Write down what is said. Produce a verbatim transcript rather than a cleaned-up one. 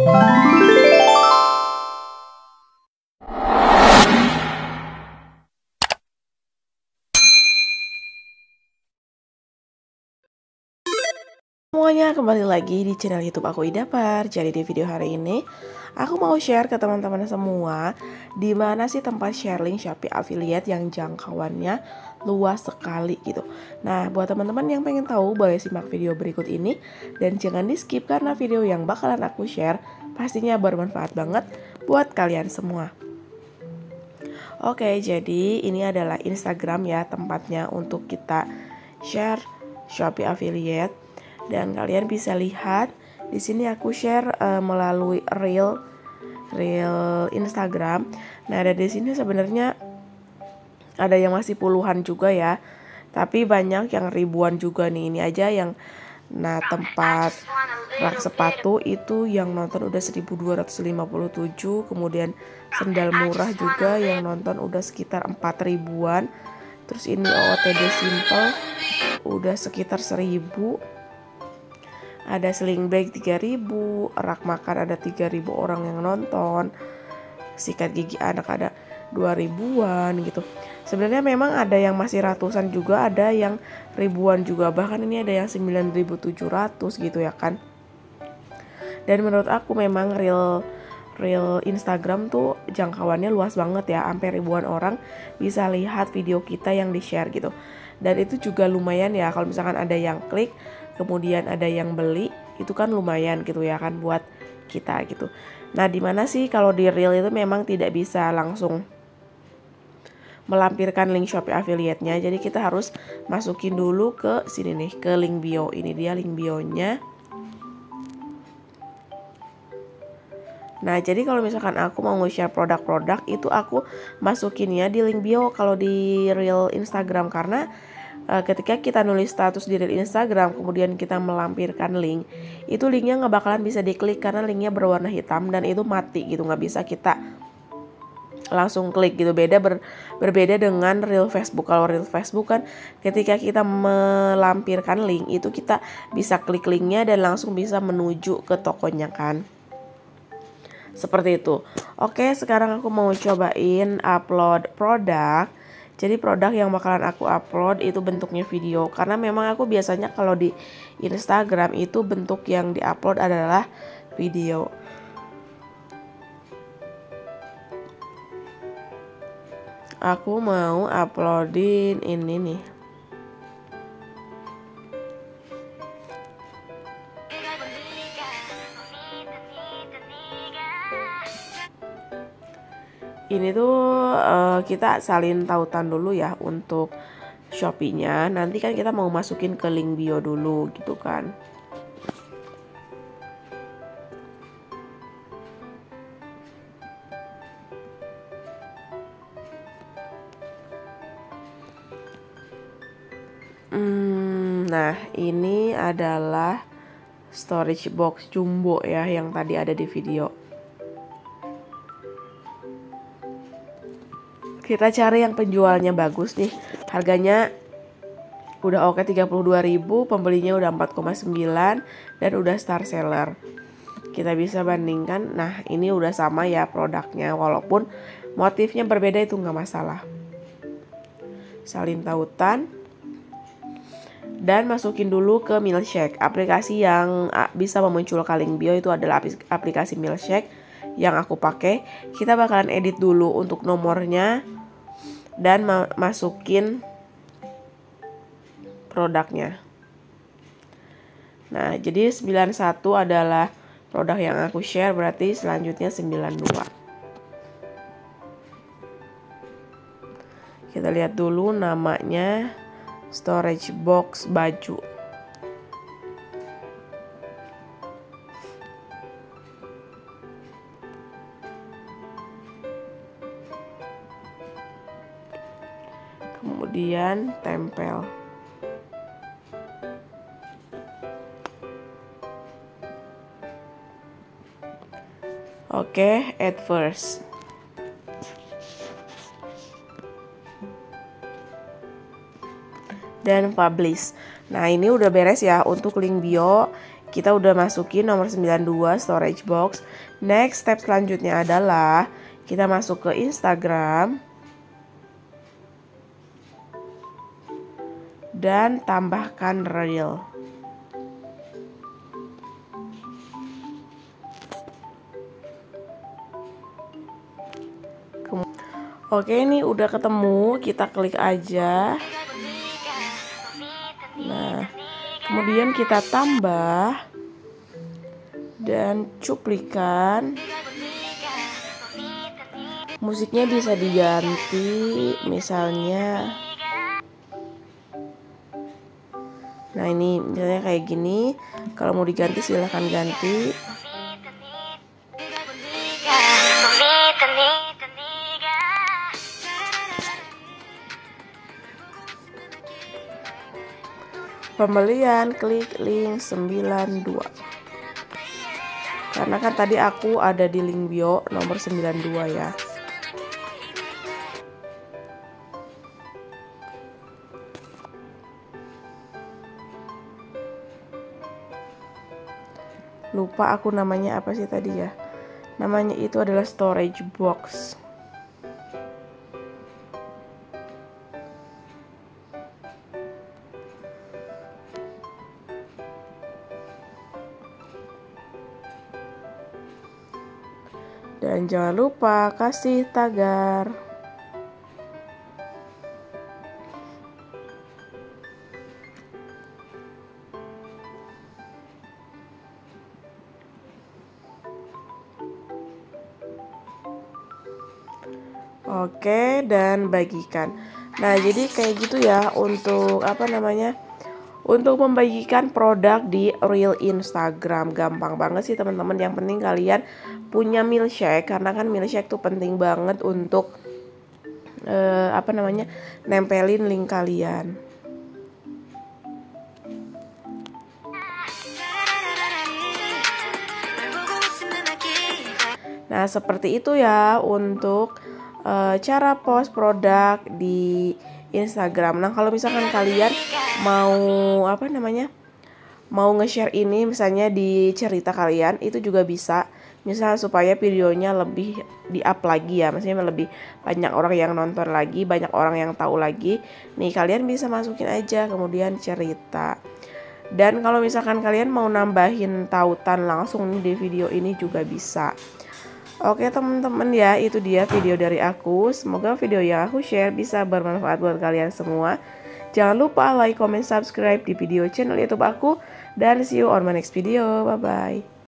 Semuanya, kembali lagi di channel YouTube aku Idapar. Jadi di video hari ini aku mau share ke teman-teman semua di mana sih tempat share link Shopee affiliate yang jangkauannya luas sekali gitu. Nah, buat teman-teman yang pengen tahu boleh simak video berikut ini dan jangan di skip karena video yang bakalan aku share pastinya bermanfaat banget buat kalian semua. Oke, jadi ini adalah Instagram ya, tempatnya untuk kita share Shopee affiliate. Dan kalian bisa lihat di sini aku share uh, melalui reel reel Instagram. Nah, ada di sini sebenarnya ada yang masih puluhan juga ya, tapi banyak yang ribuan juga nih. Ini aja yang nah tempat rak sepatu itu yang nonton udah seribu dua ratus lima puluh tujuh, kemudian sendal murah juga yang nonton udah sekitar empat ribuan. Terus ini O O T D simple udah sekitar seribu. Ada sling bag tiga ribu, rak makan ada tiga ribu orang yang nonton, sikat gigi anak ada dua ribuan gitu. Sebenarnya memang ada yang masih ratusan juga, ada yang ribuan juga, bahkan ini ada yang sembilan ribu tujuh ratus gitu ya kan. Dan menurut aku memang real real Instagram tuh jangkauannya luas banget ya, sampai ribuan orang bisa lihat video kita yang di-share gitu. Dan itu juga lumayan ya kalau misalkan ada yang klik kemudian ada yang beli, itu kan lumayan gitu ya kan buat kita gitu. Nah, dimana sih kalau di reel itu memang tidak bisa langsung melampirkan link Shopee affiliate-nya, jadi kita harus masukin dulu ke sini nih, ke link bio. Ini dia link bio-nya. Nah, jadi kalau misalkan aku mau nge-share produk-produk itu aku masukinnya di link bio kalau di reel Instagram, karena ketika kita nulis status di Instagram kemudian kita melampirkan link, itu linknya nggak bakalan bisa diklik karena linknya berwarna hitam dan itu mati gitu, nggak bisa kita langsung klik gitu. Beda ber, berbeda dengan real Facebook. Kalau real Facebook kan ketika kita melampirkan link itu kita bisa klik linknya dan langsung bisa menuju ke tokonya kan, seperti itu. Oke, sekarang aku mau cobain upload produk. Jadi produk yang bakalan aku upload itu bentuknya video, karena memang aku biasanya kalau di Instagram itu bentuk yang diupload adalah video. Aku mau uploadin ini nih. Ini tuh uh, kita salin tautan dulu ya untuk Shopee-nya. Nanti kan kita mau masukin ke link bio dulu gitu kan. Hmm, nah, ini adalah storage box jumbo ya yang tadi ada di video. Kita cari yang penjualnya bagus nih. Harganya udah oke tiga puluh dua ribu, pembelinya udah empat koma sembilan dan udah star seller. Kita bisa bandingkan. Nah, ini udah sama ya produknya, walaupun motifnya berbeda itu nggak masalah. Salin tautan dan masukin dulu ke Milkshake. Aplikasi yang bisa memunculkan link bio itu adalah aplikasi Milkshake yang aku pakai. Kita bakalan edit dulu untuk nomornya dan ma masukin produknya. Nah, jadi sembilan puluh satu adalah produk yang aku share, berarti selanjutnya sembilan puluh dua. Kita lihat dulu namanya, storage box baju. Kemudian tempel. Oke, add first. Dan publish. Nah, ini udah beres ya untuk link bio. kita udah masukin nomor sembilan puluh dua storage box. Next step selanjutnya adalah kita masuk ke Instagram dan tambahkan reel. Oke, ini udah ketemu, kita klik aja. Nah, kemudian kita tambah dan cuplikan. Musiknya bisa diganti, misalnya. Nah, ini misalnya kayak gini. Kalau mau diganti silahkan ganti. Pembelian, klik link sembilan dua. Karena kan tadi aku ada di link bio nomor sembilan dua ya. Lupa aku namanya apa sih tadi ya. Namanya itu adalah storage box. Dan jangan lupa kasih tagar. Oke, dan bagikan. Nah, jadi kayak gitu ya untuk apa namanya? Untuk membagikan produk di reel Instagram. Gampang banget sih teman-teman. Yang penting kalian punya milkshake, karena kan milkshake tuh penting banget untuk eh, apa namanya? Nempelin link kalian. Nah, seperti itu ya untuk uh, cara post produk di Instagram. Nah, kalau misalkan kalian mau apa namanya? Mau nge-share ini misalnya di cerita kalian, itu juga bisa. Misal supaya videonya lebih di-up lagi ya, maksudnya lebih banyak orang yang nonton lagi, banyak orang yang tahu lagi. Nih, kalian bisa masukin aja kemudian cerita. Dan kalau misalkan kalian mau nambahin tautan langsung nih di video ini juga bisa. Oke teman-teman ya, itu dia video dari aku. Semoga video yang aku share bisa bermanfaat buat kalian semua. Jangan lupa like, comment, subscribe di video channel YouTube aku. Dan see you on my next video. Bye-bye.